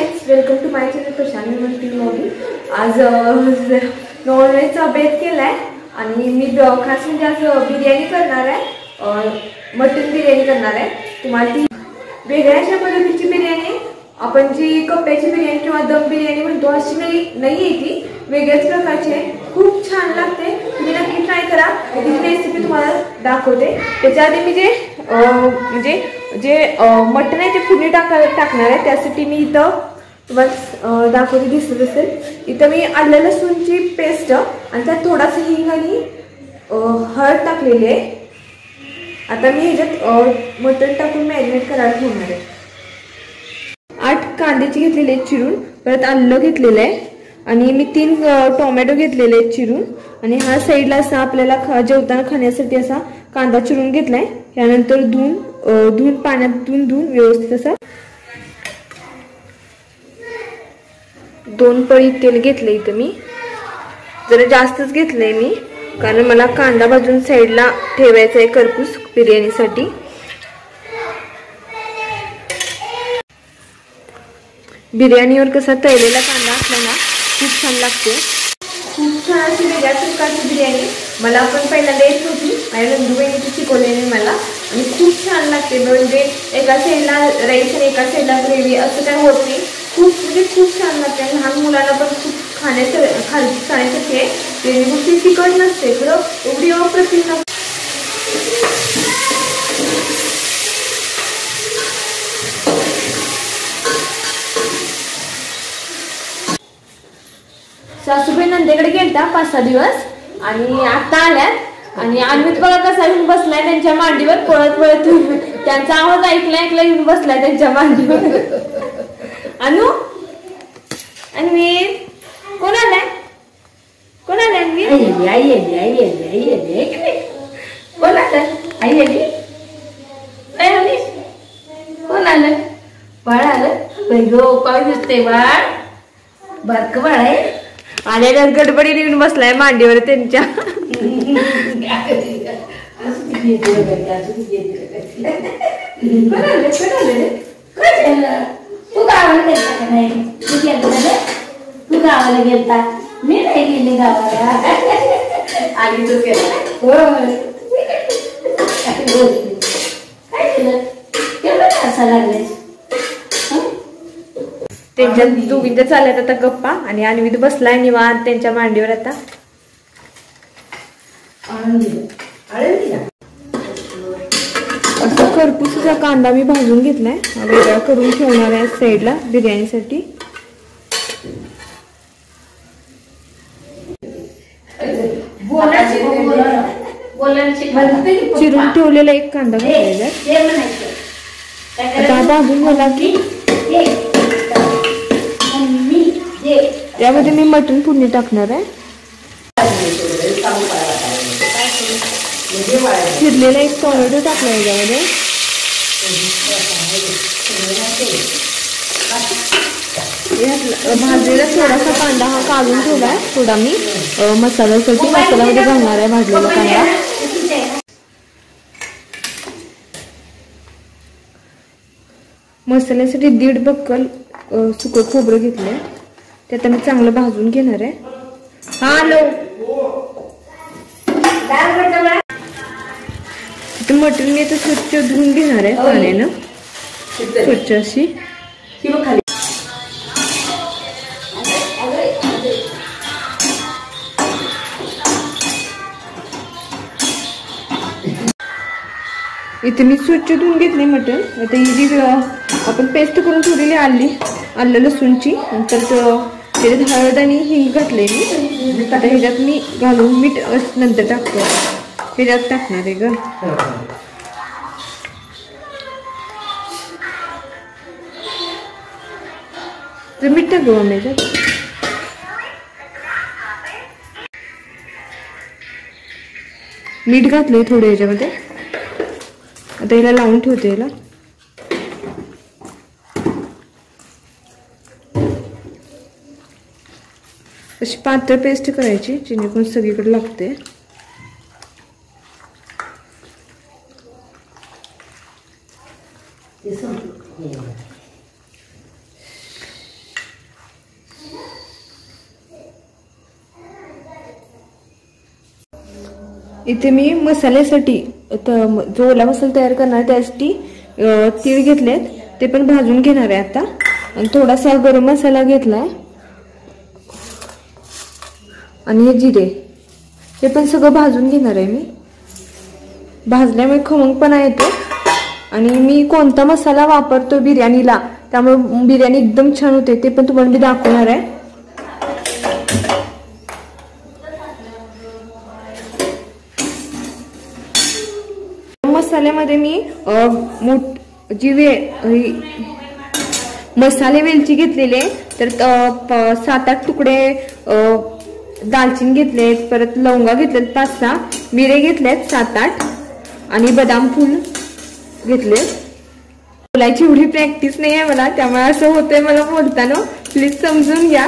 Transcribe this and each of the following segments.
Friends, welcome to my channel Prashant म्हणती मोदी। आज नॉनव्हेजचा बेत केलाय आणि मी खास म्हणजे आज बिर्याणी करणार आहे, मटन बिर्याणी करणार आहे। तुम्हाला ती वेगळ्या अशा पद्धतीची बिर्याणी, आपण जी कप्प्याची बिर्याणी किंवा दम बिर्याणी म्हणतो अशी नाही ती वेगळ्याच प्रकारची आहे। खूप छान लागते, तुम्ही नक्की ट्राय करा। त्याची रेसिपी तुम्हाला दाखवते। त्याच्या आधी मी जे मटन आहे ते फोडणी टाकणार आहे। त्यासाठी मी इथं तुम्हाला दाखवते, दिसत असेल इथं मी आलं लसूणची पेस्ट आणि त्यात थोडासा हिंग आणि हळद टाकलेली आहे। आता मी ह्याच्यात मटन टाकून मॅरिनेट करायला ठेवणार आहे। 8 कांद्याची घेतलेले आहेत चिरून, परत आलं घेतलेलं आहे आणि मी 3 टोमॅटो घेतलेले आहेत चिरून, आणि हा साईडला असा आपल्याला जेवताना खाण्यासाठी असा कांदा चिरून घेतलाय। त्यानंतर धुवून पाण्यात धुवून व्यवस्थित असा 2 पळी तेल घेतले। इथं मी जरा जास्तच घेतलंय मी, कारण मला कांदा भाजून साईडला ठेवायचा आहे करपूस बिर्याणीसाठी। बिर्याणीवर कसा तळलेला कांदा असला ना खूप छान लागते। खूप छान अशी वेगळ्या प्रकारची बिर्याणी मला पण पहिल्यांदा येत नव्हती, माझ्या नंदूबाईंनी शिकवलेली मला, आणि खूप छान लागते। म्हणजे एका साईडला राईस आणि एका साईडला ग्रेव्ही असं काय होत नाही, खूप छान लागते। लहान मुलांना पण खूप खाण्यासाठी आहे। बिर्याणी खूप तिखट नसते, खरं एवढी अप्रतिम लागते। सासूबाई नंदेकडे गेलता 5-6 दिवस आणि आता आल्यात, आणि अन्वित बघा कसा येऊन बसलाय त्यांच्या मांडीवर, पळत त्यांचा आवाज ऐकला येऊन बसलाय त्यांच्या मांडीवर। अन्वित कोण आलाय अन्वित? कोण आलं? बाळ आलं? काय दिसते बाळ? बारक बाळ आहे। आल्यावर गडबडीने येऊन बसलाय मांडीवर त्यांच्या। तू गावाला गेलता का नाही? तू गावाला गेलता? मी नाही गेले गावाला। आली तू गेला? काय केलं? केवढं असं लागले? त्यांच्या दोघींच्या चालल्यात आता गप्पा, आणि अन्वित बसलाय निवांत त्यांच्या मांडीवर आता। असा खरपूसचा कांदा मी भाजून घेतलाय, वेगळा करून ठेवणार आहे साईडला बिर्याणीसाठी। चिरून ठेवलेला एक कांदा घालायचा, आता भाजून झाला की यामध्ये मी मटण फोडणी टाकणार आहे। चिरलेला एक टोमॅटो टाकला याच्यामध्ये, भाजलेला थोडासा कांदा हा काढून ठेवलाय, थोडा मी मसाल्यामध्ये घालणार आहे भाजलेला कांदा। मसाल्यासाठी 1.5 बक्कल सुकं खोबरं घेतलंय, ते आता मी चांगलं भाजून घेणार आहे। मटण मी आता स्वच्छ धुवून घेणार आहे पाण्यानं, स्वच्छ अशी। इथे मी स्वच्छ धुवून घेतले मटण। आता ही जी आपण पेस्ट करून ठेवलेली आलं लसूणची, नंतर त्याच्यात हळद आणि हिंग घातले मी। आता ह्याच्यात मी घालून मीठ नंतर टाकतो, ह्याच्यात टाकणार आहे ग। तर मीठ टाकू आम्ही ह्याच्यात, मीठ घातलंय थोडं ह्याच्यामध्ये। आता याला लावून ठेवते याला। अशी पातळ पेस्ट करायची जेणेकरून सगळीकडे लागते। इथे मी मसाल्यासाठी जो ओला मसाला तयार करणार आहे त्यासाठी तीळ घेतलेत, ते पण भाजून घेणार आहे आता. आणि थोडासा गरम मसाला घेतलाय आणि हे जिरे, हे पण सगळं भाजून घेणार आहे मी. भाजल्यामुळे खमंगपणा येतो. आणि मी कोणता मसाला वापरतो बिर्याणीला, त्यामुळे बिर्याणी एकदम छान होते, ते पण तुम्हाला मी दाखवणार आहे. मसाल्यामध्ये मी मसाले वेलची घेतलेले, तर 7-8 तुकडे दालचिनी घेतलेत, परत लवंगा घेतलेत 5-6, मिरे घेतलेत 7-8 आणि बदाम फूल घेतले. बोलायची एवढी प्रॅक्टिस नाही आहे मला, त्यामुळे असं होतंय मला बोलताना, प्लीज समजून घ्या.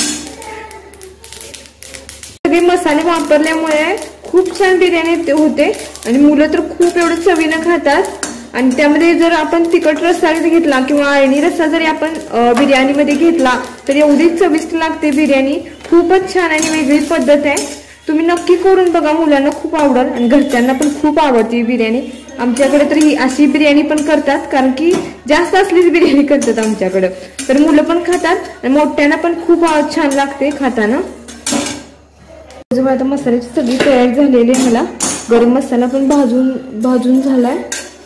सगळे मसाले वापरल्यामुळे खूप छान बिर्याणी होते आणि मुलं तर खूप एवढं चवीनं खातात. आणि त्यामध्ये जर आपण तिखट रस्सा घेतला किंवा अळणी रस्सा जरी आपण बिर्याणीमध्ये घेतला तर एवढी चविष्ट लागते बिर्याणी. खूपच छान आणि वेगळी पद्धत आहे. तुम्ही नक्की करून बघा, मुलांना खूप आवडेल आणि घरच्यांना पण खूप आवडते बिर्याणी. आमच्याकडे तर ही अशी बिर्याणी पण करतात, कारण की जास्त असलीच बिर्याणी करतात आमच्याकडे, तर मुलं पण खातात आणि मोठ्यांना पण खूप छान लागते खाताना. आता मसाल्याची सगळी तयारी झालेली आहे. मला गरम मसाला पण भाजून झालाय.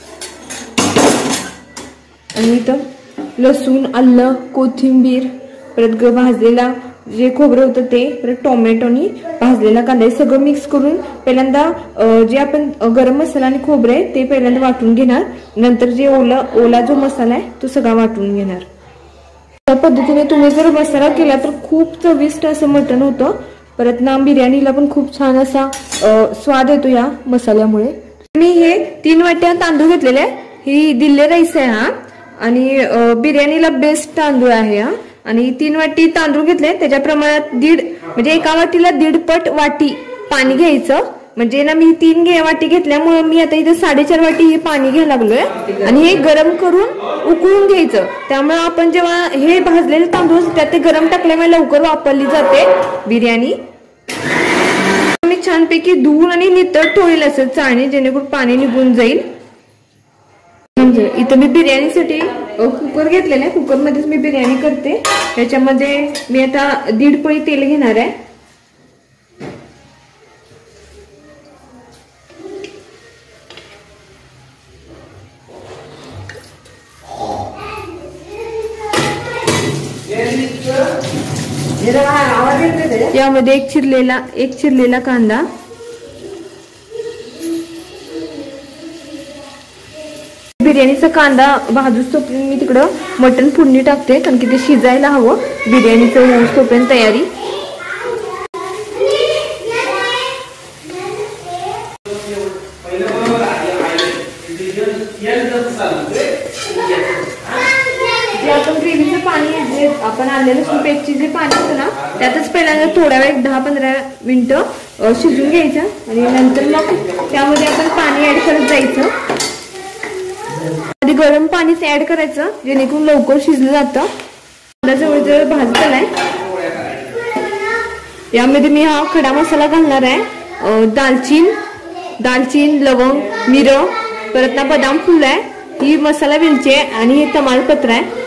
आणि इथं लसूण, आलं, कोथिंबीर, परत भाजलेला जे खोबरं होतं ते, परत टोमॅटो आणि भाजलेला कांदा, हे सगळं मिक्स करून पहिल्यांदा जे आपण गरम मसाला आणि खोबरं आहे ते पहिल्यांदा वाटून घेणार. नंतर जे ओला जो मसाला आहे तो सगळा वाटून घेणार. त्या पद्धतीने तुम्ही जर मसाला केला तर खूप चविष्ट असं मटण होतं. परत ना बिर्याणीला पण खूप छान असा स्वाद येतो या मसाल्यामुळे. मी हे 3 वाट्या तांदूळ घेतलेले आहे. ही दिल्ली राईस आहे हा, आणि बिर्याणीला बेस्ट तांदूळ आहे हा. आणि 3 वाटी तांदूळ घेतले, त्याच्या प्रमाणात म्हणजे एका वाटीला 1.5 पट वाटी पाणी घ्यायचं. म्हणजे ना मी 3 वाटी घेतल्यामुळे मी आता इथे 4.5 वाटी हे पाणी घ्यायला लागलोय. आणि हे गरम करून उकळून घ्यायचं. त्यामुळे आपण जेव्हा हे भाजलेले तांदूळ त्यात ते गरम टाकल्यामुळे लवकर वापरली जाते बिर्याणी. मी छानपैकी धुवून आणि नितळ ठेवलेलं असं चाळणी, जेणेकरून पाणी निघून जाईल. म्हणजे इथं मी बिर्याणीसाठी कुकर घेतलेला आहे. कुकरमध्येच मी बिर्याणी करते. त्याच्यामध्ये मी आता 1.5 पळी तेल घेणार आहे. यामध्ये एक चिरलेला कांदा, बिर्याणीचा कांदा भाजूस तोपर्यंत मी तिकडं मटण फोडणी टाकते, कारण की ते शिजायला हवं. बिर्याणीचं होऊस तोपर्यंत तयारी. जे आपण ग्रेव्हीचं पाणी आपण आणलेलं लसूण पेस्टचे जे पाणी होतं ना, त्यातच पहिल्यांदा थोड्या वेळ 10-15 मिनिटं शिजून घ्यायचं. आणि नंतर मग त्यामध्ये आपण पाणी ऍड करत जायचं. आधी गरम पाणीच ऍड करायचं, जेणेकरून लवकर शिजलं जातं. जवळ भाजत आलाय. यामध्ये मी हा खडा मसाला घालणार आहे. दालचीन, लवंग, मिरं, परत ना बदाम फूल आहे, ही मसाला वेलची आहे आणि हे तमालपत्र आहे.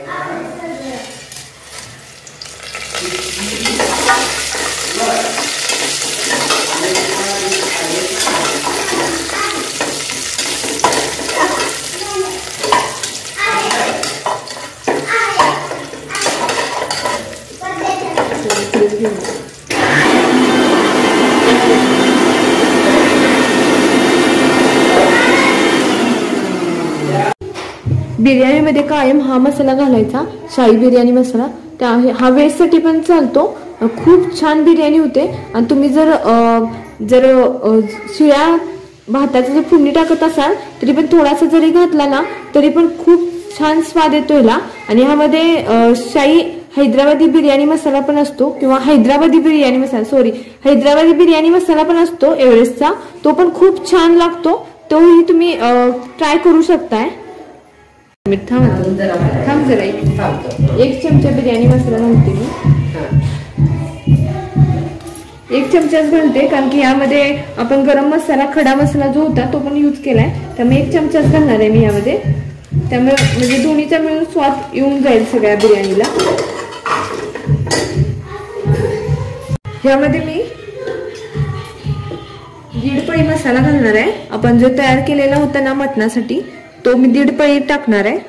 बिर्याणीमध्ये कायम हा मसाला घालायचा, शाही बिर्याणी मसाला. हा वेस्टसाठी पण चालतो. खूप छान बिर्याणी होते. आणि तुम्ही जर शिळ्या भाताचं जर फोडणी टाकत असाल तरी पण थोडासा जरी घातला ना तरी पण खूप छान स्वाद येतो याला. आणि ह्यामध्ये शाही हैदराबादी बिर्याणी मसाला पण असतो, किंवा हैदराबादी बिर्याणी मसाला पण असतो एव्हरेस्टचा. तो पण खूप छान लागतो. तोही तुम्ही ट्राय करू शकताय. थांब जरा एक चमचा बिर्याणी मसाला घालते मी. 1 चमचाच घालते, कारण की यामध्ये आपण गरम मसाला खडा मसाला जो होता तो पण यूज केलाय, त्यामुळे 1 चमचाच घालणार आहे मी यामध्ये. त्यामुळे म्हणजे दोन्हीचा मिळून स्वाद येऊन जाईल सगळ्या बिर्याणीला. यामध्ये मी 1.5 पळी मसाला घालणार आहे. आपण जो तयार केलेला होता ना मटणासाठी, तो मी 1.5 पळी टाकणार आहे.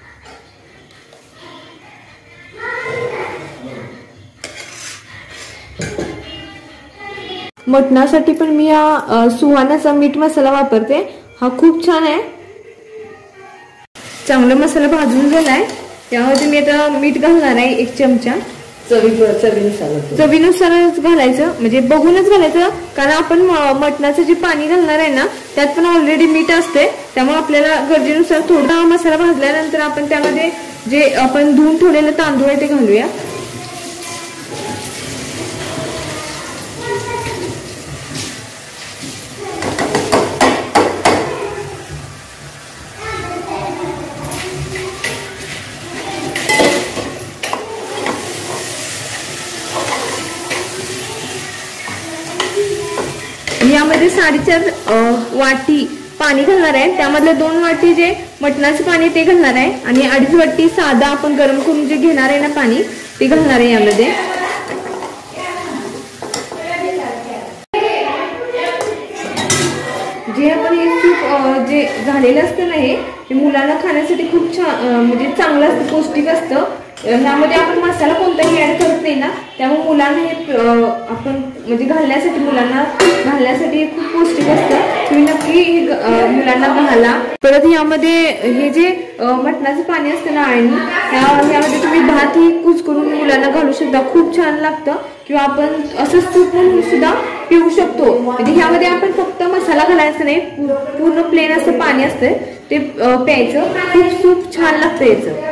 मटणासाठी पण मी हा सुहानाचा मीठ मसाला वापरते. हा खूप छान आहे. चांगला मसाला भाजून झालाय. त्यामध्ये मी आता मीठ घालणार आहे 1 चमचा. चवीनुसारच घालायचं, म्हणजे बघूनच घालायचं, कारण आपण मटणाचं जे पाणी घालणार आहे ना त्यात पण ऑलरेडी मीठ असते. त्यामुळे आपल्याला गरजेनुसार थोडा मसाला भाजल्यानंतर आपण त्यामध्ये जे आपण धुवून ठेवलेलं तांदूळ आहे ते घालूया. यामध्ये 4.5 वाटी पाणी घालणार आहे. त्यामधले 2 वाटी जे मटणाचं पाणी ते घालणार आहे आणि 2.5 वाटी साधा आपण गरम करून जे घेणार आहे ना पाणी ते घालणार आहे यामध्ये. जे आपण हे सूप जे झालेलं असतं ना हे मुलांना खाण्यासाठी खूप छान म्हणजे चांगलं असतं, पौष्टिक असतं. ह्यामध्ये आपण मसाला कोणताही ऍड करत नाही ना, त्यामुळे मुलांना हे आपण म्हणजे मुलांना घालण्यासाठी खूप पौष्टिक असतं. तुम्ही नक्की हे मुलांना घाला. परत यामध्ये हे जे मटणाचं पाणी असतं ना आळणी, यामध्ये तुम्ही भात ही कुचकरून मुलांना घालू शकता. खूप छान लागतं. किंवा आपण असं सूप म्हणून सुद्धा पिऊ शकतो. म्हणजे ह्यामध्ये आपण फक्त मसाला घालायचा नाही, पूर्ण प्लेन असं पाणी असतं ते प्यायचं. खूप सूप छान लागतं याचं.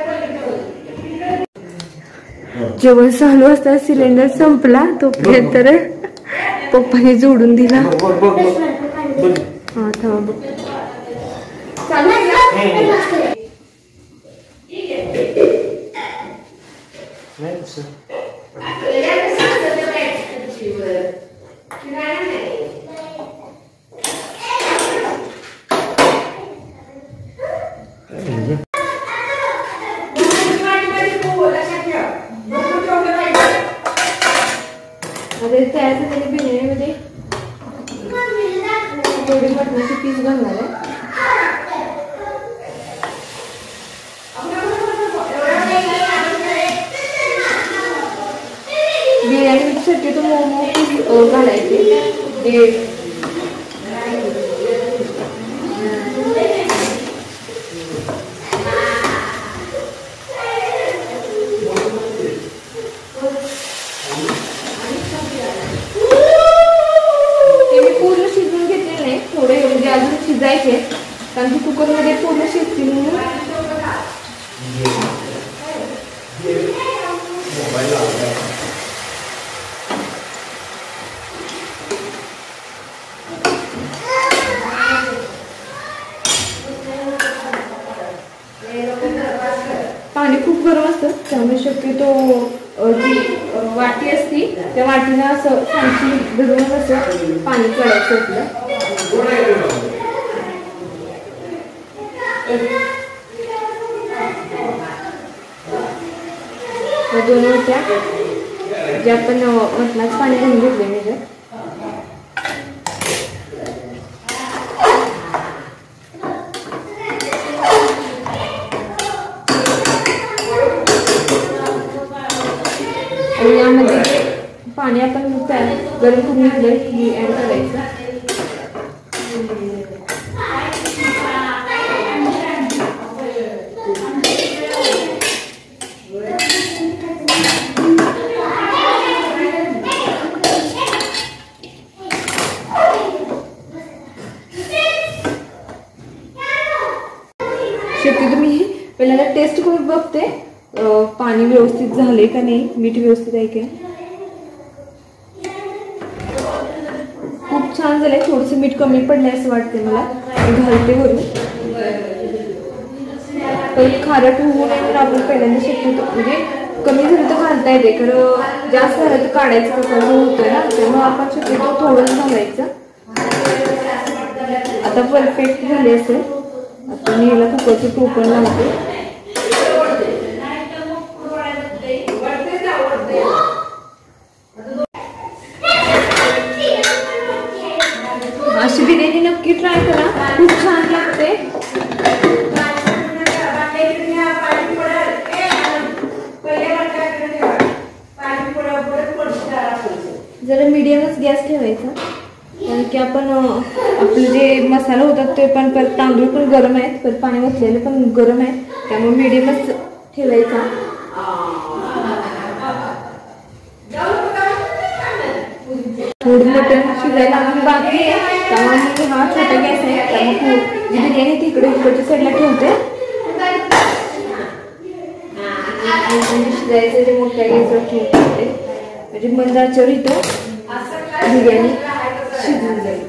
जेवण चालू असता सिलेंडर संपला, तोपर्यंत पप्पाने जोडून दिला. हा थांब तयार झालेल्या बिर्याणीमध्ये थोडी मटणाची पीस घालणार आहे. बिर्याणी शक्यतो मोमो पीस घालायचे. शिजायचे, कारण की कुकरमध्ये पूर्ण शिजतील म्हणून. पाणी खूप गरम असतं, त्यामुळे शक्यतो जी वाटी असती त्या वाटीला असं खांची धरून असं पाणी काढायचं असलं. दोन वाट्या जे आपण मटणाचं पाणी घालून घेतले म्हणजे आणि यामध्ये पाणी आपण गरम करून घेतलं हे ऍड करायचं. शक्यतो मी पहिल्यांदा टेस्ट करून बघते पाणी व्यवस्थित झाले का नाही, मीठ व्यवस्थित आहे का. खूप छान झालंय. थोडंसं मीठ कमी पडलंय असं वाटतंय मला, घालते वरून. परत खारट होऊ नये म्हणून आपण पहिल्यांदा शक्यतो म्हणजे कमी झालं तर घालता येते, खरं जास्त झालं तर काढायचं कसं होतंय ना, त्यामुळे आपण शक्यतो थोडंच घालायचं. आता परफेक्ट झाले असेल. आता मी याला कुकरचं टोपण लावते. अशी बिर्याणी नक्की ट्राय करा, खूप छान लागते. जरा मीडियमच गॅस ठेवायचा, कारण की आपण आपलं जे मसाला होतात ते पण परत तांदूळ पण गरम आहेत, परत पाणी ओतलेलं पण गरम आहे, त्यामुळे मीडियमच ठेवायचा. थोडं मटण शिजायला अजून बाकी आहे, त्यामुळे हा छोटा गॅस आहे, त्यामुळे जी बिर्याणी तिकडे इकडच्या साईडला ठेवते. शिजायचं ते मोठ्या गॅसवर ठेवते, म्हणजे मंद आचेवर इथं बिर्याणी शिजून जाईल.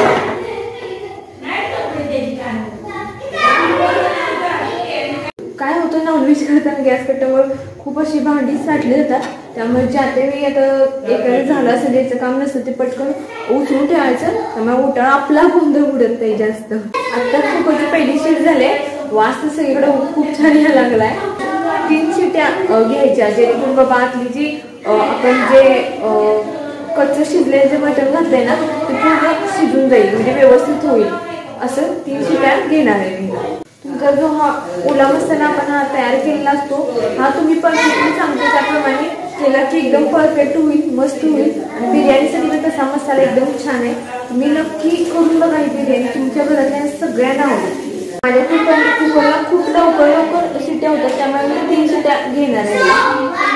काय होतं, नॉनव्हेज करताना गॅस कट्ट्यावर खूप अशी भांडी साठली जातात, त्यामुळे ज्याते मी आता एखादं झालं असेल याचं काम नसतं ते पटकन उचलून ठेवायचं, त्यामुळे उठाळा आपला गोंधळ उडत नाही जास्त. आता कुकरची पहिली शिट झाले, वास तर सगळीकडे खूप छान यायला लागलाय. 3 शिट्या घ्यायच्या, जेणेकरून बाबा आतली जी आपण जे कच्चं शिजलेलं जे मटण घातलंय ना ते पूर्ण शिजून जाईल, म्हणजे व्यवस्थित होईल. असं 3 शिट्या घेणार आहे मी. तुमचा जो हा ओला मसाला आपण हा तयार केलेला असतो, हा तुम्ही परफेक्टली सांगतो त्याप्रमाणे केला की एकदम परफेक्ट होईल, मस्त होईल. आणि बिर्याणीसाठी पण तसा मसाला एकदम छान आहे. तुम्ही नक्की करून बघा ही बिर्याणी, तुमच्या घरातल्या सगळ्यांना आवडेल. माझ्या कुकरला खूप लवकर शिट्या होतात, त्यामुळे मी 3 शिट्या घेणार आहे.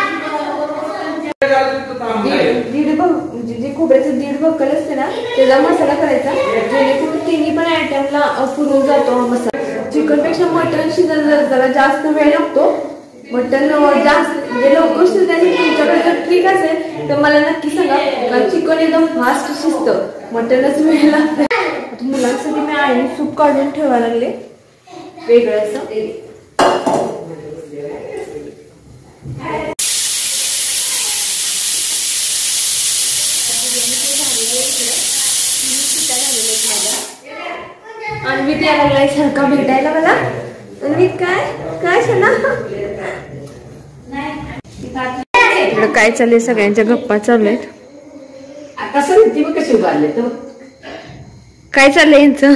म्हणजे जे खोबऱ्याचं 1.5 बक्कल असते ना त्याचा मसाला करायचा, जेणेकरून तिन्ही पण आयटमला पुरून जातो हा मसाला. चिकनपेक्षा मटण शिजायला जरा जास्त वेळ लागतो. मटण जास्त म्हणजे लवकर शिजण्यासाठी तुमच्याकडे जर ट्रिक असेल तर मला नक्की सांगा, कारण चिकन एकदम फास्ट शिजतं, मटणच वेळ लागतं. आता मुलांसाठी मी आईने सूप काढून ठेवायला लागले वेगळं असं. अन्वित यायला लागलाय सारखा भेटायला मला. अन्वित काय शना इकडं काय चाललंय, सगळ्यांच्या गप्पा चालू आहेत. काय चाललंय यांचं.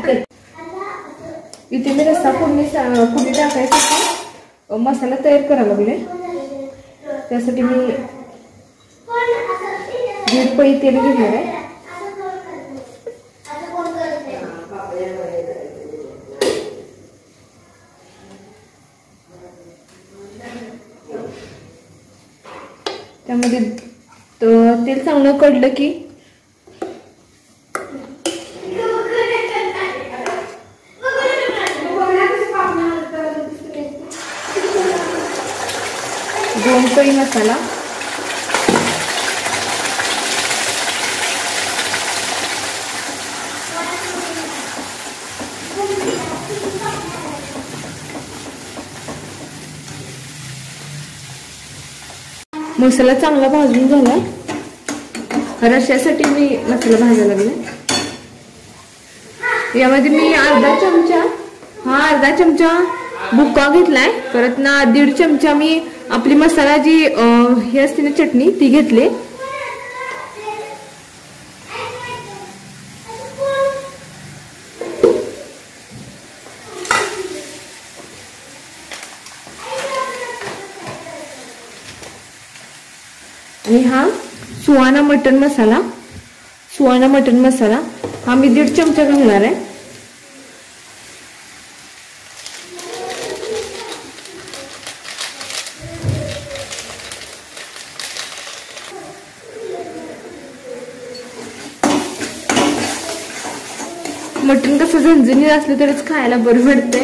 इथे मी रस्सा फोडणी टाकायसाठी मसाला तयार करायला लागले. त्यासाठी मी 1.5 पळी तेल घेणार आहे. त्यामध्ये तेल चांगलं कढलं की दोन पळी मसाला, मसाला चांगला भाजून झाला. रश्श्यासाठी मी मसाला भाजायला लागले. यामध्ये मी अर्धा चमचा बुक्का घेतलाय, परत ना 1.5 चमचा मी आपली मसाला जी हे असते ना चटणी ती घेतली. आणि हा सुहाना मटन मसाला हा मी 1.5 चमचा घालणार आहे. मटन कसं झणझणीत असलं तरच खायला बरं पडतंय.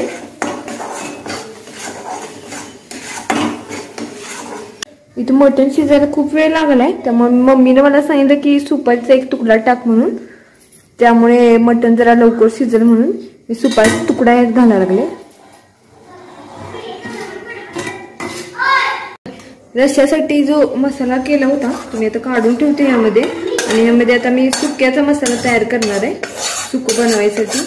इथं मटन शिजायला खूप वेळ लागलाय, त्यामुळे मम्मीने मला सांगितलं की सुपाचा 1 तुकडा टाक म्हणून, त्यामुळे मटन जरा लवकर शिजेल म्हणून मी सुपाचा तुकडा यात घालायला लागले. रश्श्यासाठी जो मसाला केला होता तो मी आता काढून ठेवते यामध्ये. आणि यामध्ये आता मी सुक्याचा मसाला तयार करणार आहे सुकं बनवायसाठी.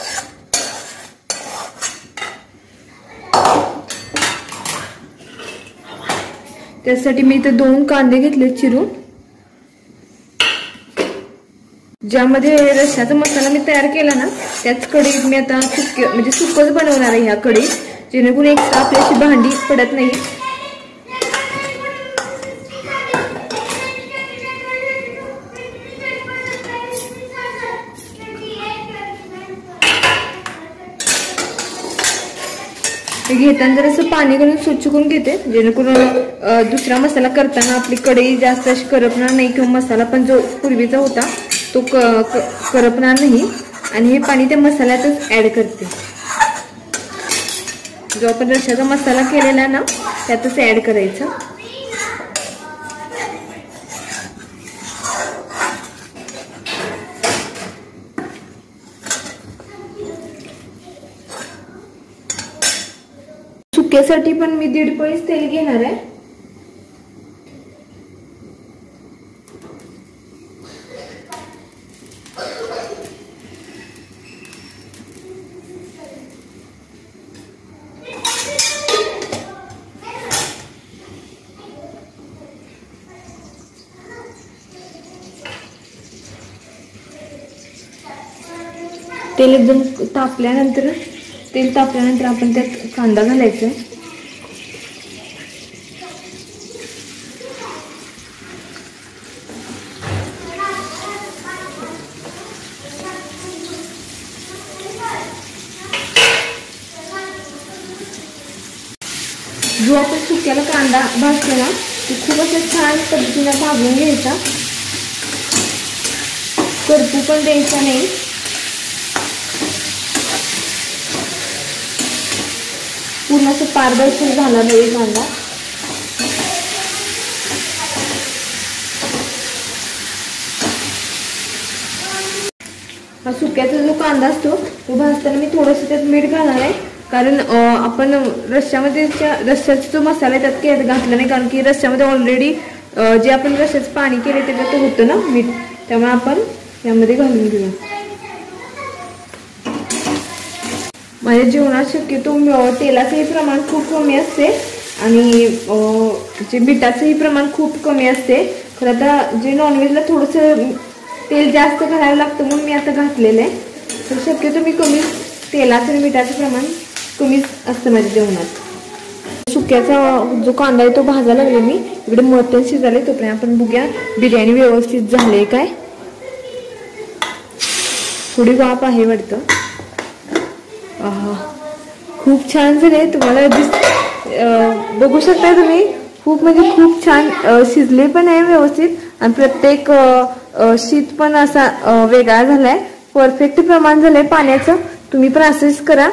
त्यासाठी मी इथे 2 कांदे घेतले चिरून. ज्यामध्ये रश्श्याचा मसाला मी तयार केला ना त्याच कढईत मी आता म्हणजे सुकंच बनवणार आहे ह्या कढईत, जेणेकरून एक्स्ट्रा आपल्याशी भांडी पडत नाही. घेताना जर असं पाणी घालून स्वच्छ करून घेते, जेणेकरून दुसरा मसाला करताना आपली कढई जास्त अशी करपणार नाही किंवा मसाला पण जो पूर्वीचा होता तो करपणार नाही. आणि हे पाणी त्या मसाल्यातच ऍड करते. जो आपण रश्श्याचा मसाला केलेला ना त्यातच ऍड करायचा. सुक्यासाठी पण मी 1.5 पळीच तेल घेणार आहे. तेल एकदम तापल्यानंतर आपण त्यात कांदा घालायचा. जो आपण सुक्याला कांदा भाजतो ना तो खूप असं छान पद्धतीने भाजून घ्यायचा, करपू पण द्यायचा नाही. पूर्ण असं पारदर्शक झाला पाहिजे कांदा. हा सुक्याचा जो कांदा असतो तो भाजताना मी थोडंसं त्यात मीठ घालणार आहे, कारण आपण रश्श्याचा जो मसाला आहे त्यात घातला नाही, कारण की रश्श्यामध्ये ऑलरेडी जे आपण रश्श्याचं पाणी केले त्याच्यात होतं ना मीठ, त्यामुळे आपण यामध्ये घालून घेऊया. माझ्या जेवणात शक्यतो तेलाचंही प्रमाण खूप कमी असते आणि जे मिठाचंही प्रमाण खूप कमी असते. खरं आता जे नॉनव्हेजला थोडंसं तेल जास्त घालावं लागतं म्हणून मी आता घातलेलं आहे. तर शक्यतो मी कमी तेलाचं आणि मिठाचं प्रमाण कमीच असतं माझ्या जेवणात. सुक्याचा जो कांदा आहे तो भाजायला लागले मी. इकडे मटण शिजायला तोपर्यंत आपण बघूया बिर्याणी व्यवस्थित झाले काय. थोडी वाफ आहे वाटतं. खूप छान झाले. तुम्हाला बघू शकता तुम्ही. खूप म्हणजे खूप छान शिजले पण आहे व्यवस्थित आणि प्रत्येक शीत पण असा वेगळा झालाय. परफेक्ट प्रमाण झालंय पाण्याचं. तुम्ही पण असंच करा.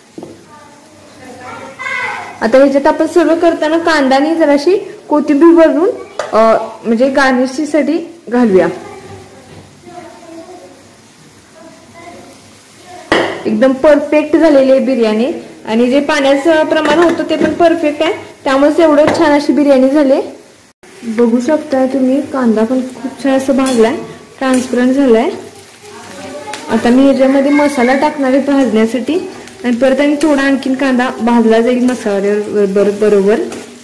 आता ह्याच्यात आपण सर्व करताना कांदानी जराशी कोथिंबीर भरून म्हणजे गार्निशिंगसाठी घालूया. एकदम परफेक्ट झालेली आहे बिर्याणी आणि जे पाण्याचं प्रमाण होतं ते पण परफेक्ट आहे, त्यामुळेच एवढं छान अशी बिर्याणी झाली. बघू शकता तुम्ही कांदा पण खूप छान असं भाजलाय, ट्रान्सपरंट झालाय. आता मी ह्याच्यामध्ये मसाला टाकणार आहे भाजण्यासाठी आणि परत आणि थोडा आणखीन कांदा भाजला जाईल मसाल्याबरोबर.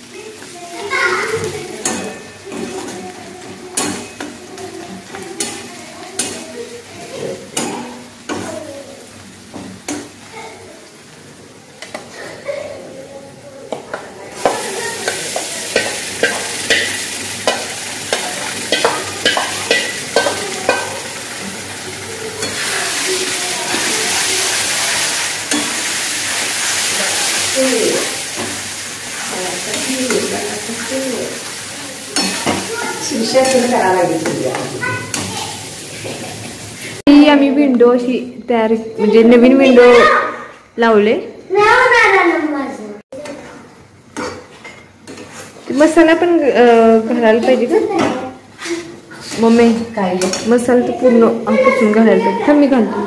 आम्ही विंडो अशी तयार म्हणजे नवीन विंडो लावले. मसाला पण घालायला पाहिजे का मम्मी? काय मसाला तर पूर्ण आपासून घालायला पाहिजे. तर मी घालतो.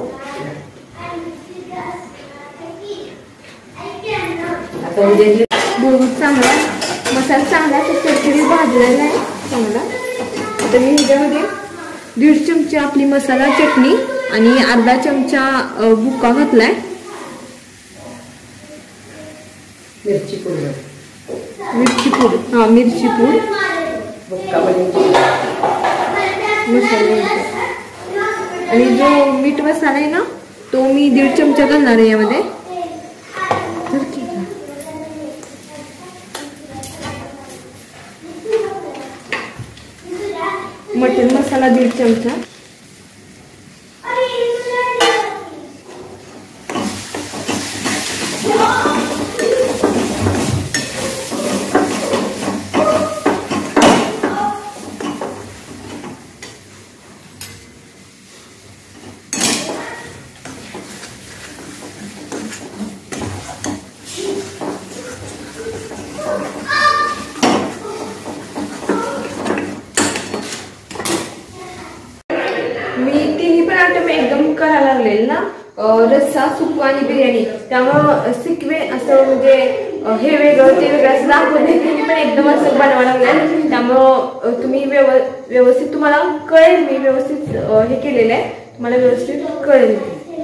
आता बहुत चांगला मसाला चांगला तर चटणी भाजलेला आहे चांगला. आता मी ह्याच्यामध्ये 1.5 चमचे आपली मसाला चटणी आणि अर्धा चमचा बुक्का घातलाय. मिरची पूड मिरची पूड मसाला आणि जो मीठ मसाला आहे ना तो मी 1.5 चमचा घालणार आहे यामध्ये. मटन मसाला 1.5 चमचा. मी तिन्ही पण आयटम एकदम करायला लागलेल ना, रस्सा सुक्का आणि बिर्याणी, त्यामुळं सिक्वे असं म्हणजे हे वेगळं ते वेगळं असं दाखवत नाही. तिन्ही पण एकदम असं बनवायला लागले त्यामुळं तुम्ही व्यवस्थित तुम्हाला कळेल. मी व्यवस्थित हे केलेलं आहे, तुम्हाला व्यवस्थित कळेल.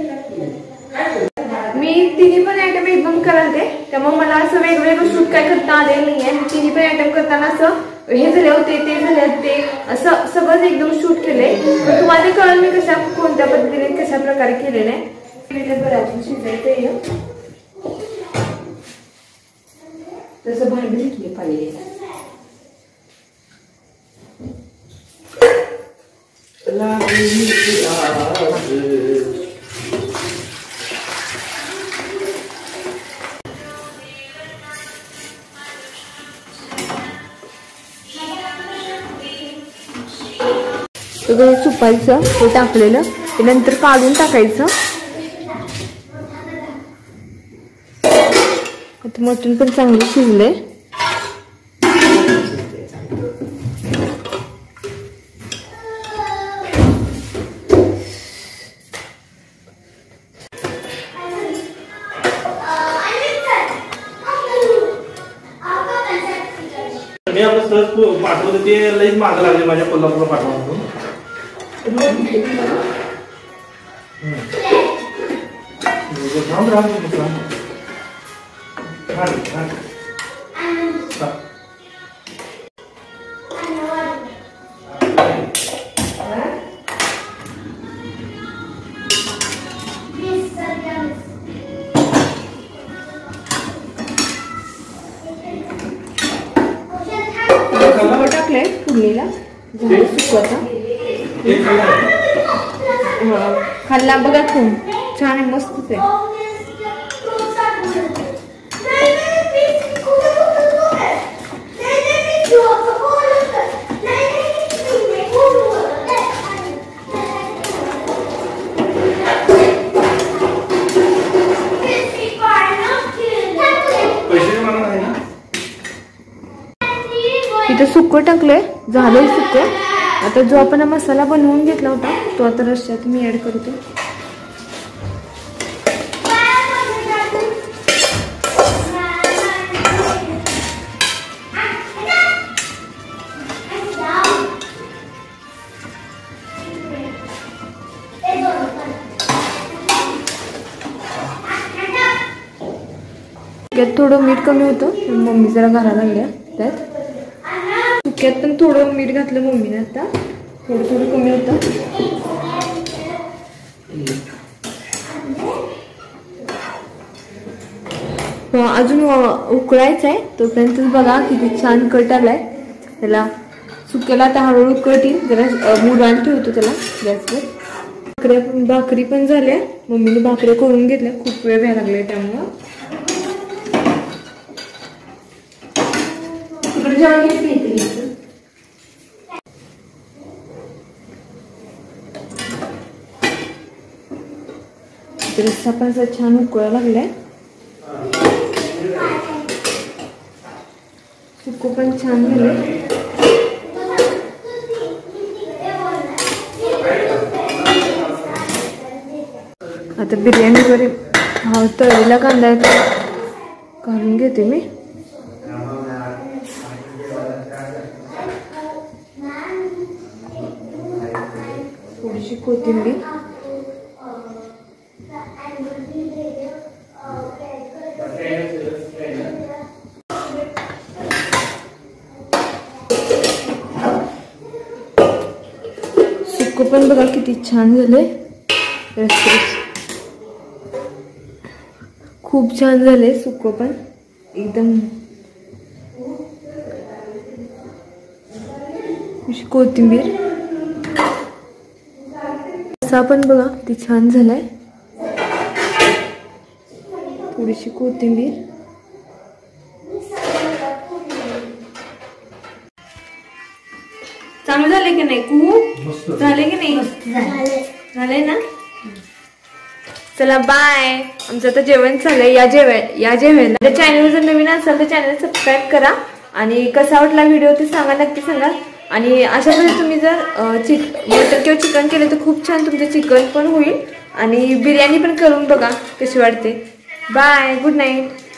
मी तिन्ही पण आयटम एकदम करायला त्यामुळे मला असं वेगवेगळं शूट काय करता आलेलं नाहीये. मी तिन्ही पण आयटम करताना असं हे झाले होते ते झाले ते असं सगळंच एकदम शूट केलंय. तुम्हाला ते कळेल मी कशा कोणत्या पद्धतीने कशा प्रकारे केलेलं आहे. शिजायचं तसं भांडी घेतली पाहिजे. सगळं सुपायचं ते टाकलेलं ते नंतर काढून टाकायचं. आता मटण पण चांगलं शिजलंय. मी आपलं सहज पाठवलं ते लईच मागं लागले माझ्या कोल्हापूरला पाठवून. टाकलंय फोडणीला सुकवाचा. खाल्ला बघा खूप छान आहे, मस्तच आहे. इथं सुक्क टाकलंय, झालंय सुक्क. आता जो आपण मसाला बनवून घेतला होता तो आता रश्श्यात मी ऍड करते. त्यात थोडं मीठ कमी होतं, मम्मी जरा घालायला लागल्या. त्यात सुक्यात पण थोडं मीठ घातलं मम्मीने, आता थोडं थोडं कमी होतं. अजून उकळायचं आहे तोपर्यंत बघा किती छान कट आलाय त्याला. सुक्याला आता हळूहळू कट येईल, जरा मुरान ठेवतो त्याला गॅसवर. भाकरी पण झाल्या, मम्मीने भाकऱ्या करून घेतल्या, खूप वेळ व्हायला लागलाय त्यामुळं. रस्सा पण असं छान उकळायला लागलाय, सुक्क पण छान झालंय. आता बिर्याणी वगैरे तळलेला कांदा घालून घेते मी. थोडीशी कोथिंबीर, सुक्क पण बघा किती छान झालंय, खूप छान झालंय सुक्क पण एकदम. कोथिंबीर असा पण बघा किती छान झालाय. थोडीशी कोथिंबीर, चांगलं झालंय की नाही खूप झाले की नाही? झालंय ना. चला बाय. आमचं आता जेवण चाललंय. या जेवण चॅनल जर नवीन असाल तर चॅनल सबस्क्राईब करा आणि कसा वाटला व्हिडिओ ते सांगा, नक्की सांगा. आणि अशा प्रकारे तुम्ही जर मटन किंवा चिकन केलं तर खूप छान तुमचं चिकन पण होईल आणि बिर्याणी पण करून बघा कशी वाटते. Bye, good night.